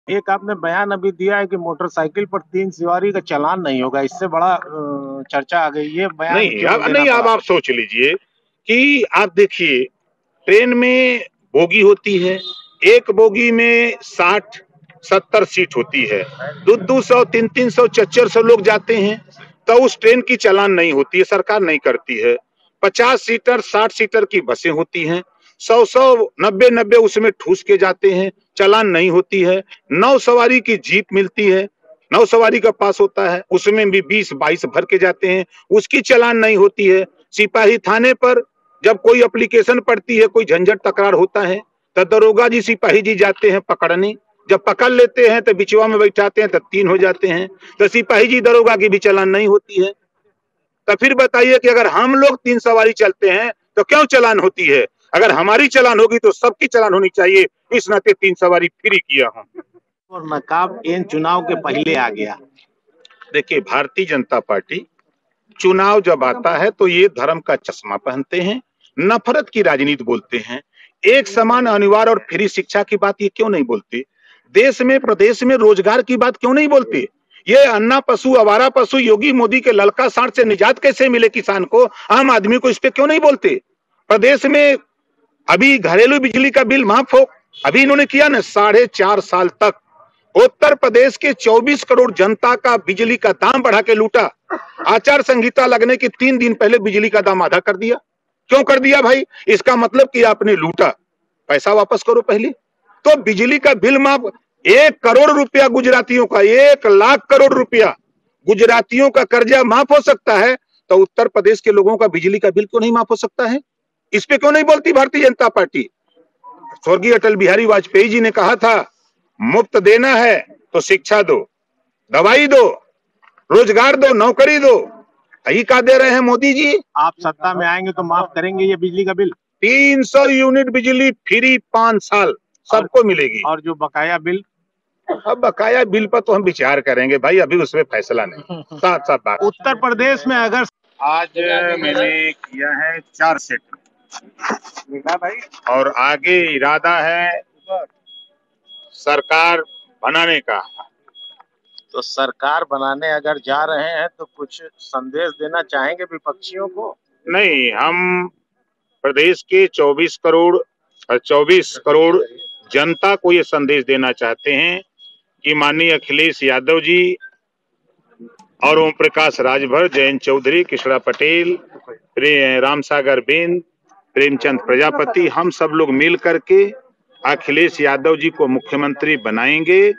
एक आपने बयान अभी दिया है कि मोटरसाइकिल पर 3 सवारी का चालान नहीं होगा, इससे बड़ा चर्चा आ गई। ये बयान नहीं क्यों अब देना नहीं, अब पड़ा? आप सोच लीजिए कि आप देखिए, ट्रेन में बोगी होती है, एक बोगी में 60-70 सीट होती है, 200 300 400 लोग जाते हैं, तो उस ट्रेन की चालान नहीं होती है, सरकार नहीं करती है। 50 सीटर 60 सीटर की बसें होती हैं, 100 90 उसमें ठूस के जाते हैं, चालान नहीं होती है। 9 सवारी की जीप मिलती है, 9 सवारी का पास होता है, उसमें भी 20-22 भर के जाते हैं, उसकी चालान नहीं होती है। सिपाही थाने पर जब कोई एप्लीकेशन पड़ती है, कोई झंझट तकरार होता है, तो दरोगा जी सिपाही जी जाते हैं पकड़ने। जब पकड़ लेते हैं तो बिचवा में बैठाते हैं, तो 3 हो जाते हैं, तो सिपाही जी दरोगा की भी चालान नहीं होती है। तो फिर बताइए कि अगर हम लोग 3 सवारी चलते हैं तो क्यों चालान होती है? अगर हमारी चालान होगी तो सबकी चालान होनी चाहिए। इस नाते 3 सवारी फ्री किया हूं। और नकाब इन चुनाव के पहले आ गया। देखिए, भारतीय जनता पार्टी चुनाव जब आता है तो ये धर्म का चश्मा पहनते हैं, नफरत की राजनीति बोलते हैं। एक समान अनिवार्य और फ्री शिक्षा की बात ये क्यों नहीं बोलते? देश में प्रदेश में रोजगार की बात क्यों नहीं बोलते? ये अन्ना पशु आवारा पशु योगी मोदी के ललका सांड से निजात कैसे मिले किसान को, आम आदमी को, इस पे क्यों नहीं बोलते? प्रदेश में अभी घरेलू बिजली का बिल माफ हो, अभी इन्होंने किया ना, 4.5 साल तक उत्तर प्रदेश के 24 करोड़ जनता का बिजली का दाम बढ़ा के लूटा। आचार संहिता लगने के 3 दिन पहले बिजली का दाम आधा कर दिया। क्यों कर दिया भाई? इसका मतलब कि आपने लूटा, पैसा वापस करो पहले। तो बिजली का बिल माफ, 1 करोड़ रुपया गुजरातियों का, 1 लाख करोड़ रुपया गुजरातियों का कर्जा माफ हो सकता है, तो उत्तर प्रदेश के लोगों का बिजली का बिल क्यों नहीं माफ हो सकता है? इस पे क्यों नहीं बोलती भारतीय जनता पार्टी? स्वर्गीय अटल बिहारी वाजपेयी जी ने कहा था, मुफ्त देना है तो शिक्षा दो, दवाई दो, रोजगार दो, नौकरी दो। यही का दे रहे हैं मोदी जी। आप सत्ता में आएंगे तो माफ करेंगे ये बिजली का बिल? 300 यूनिट बिजली फ्री 5 साल सबको मिलेगी। और जो बकाया बिल? अब बकाया बिल पर तो हम विचार करेंगे भाई, अभी उसमें फैसला नहीं, साथ साथ बात। उत्तर प्रदेश में अगर आज मैंने किया है 4 सेट भाई, और आगे इरादा है सरकार बनाने का। तो सरकार बनाने अगर जा रहे हैं तो कुछ संदेश देना चाहेंगे विपक्षियों को? नहीं, हम प्रदेश के 24 करोड़ जनता को ये संदेश देना चाहते हैं कि माननीय अखिलेश यादव जी और ओम प्रकाश राजभर, जयंत चौधरी, कृष्णा पटेल, रामसागर बिंद, प्रेमचंद प्रजापति, हम सब लोग मिल करके अखिलेश यादव जी को मुख्यमंत्री बनाएंगे।